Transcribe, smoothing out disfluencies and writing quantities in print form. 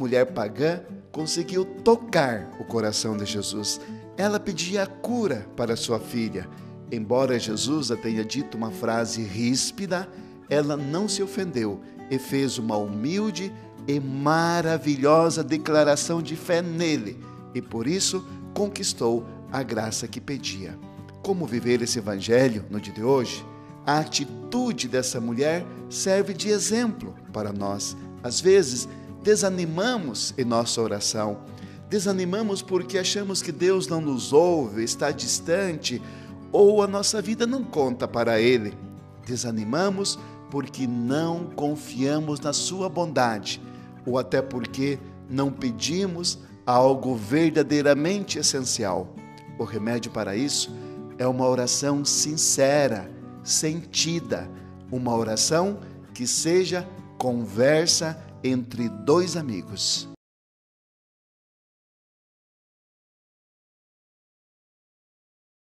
mulher pagã conseguiu tocar o coração de Jesus. Ela pedia a cura para sua filha. Embora Jesus a tenha dito uma frase ríspida, ela não se ofendeu e fez uma humilde e maravilhosa declaração de fé nele, e por isso conquistou a graça que pedia. Como viver esse evangelho no dia de hoje? A atitude dessa mulher serve de exemplo para nós. Às vezes, desanimamos em nossa oração. Desanimamos porque achamos que Deus não nos ouve, está distante, ou a nossa vida não conta para Ele. Desanimamos porque não confiamos na sua bondade, ou até porque não pedimos algo verdadeiramente essencial. O remédio para isso é uma oração sincera, sentida, uma oração que seja conversa entre dois amigos.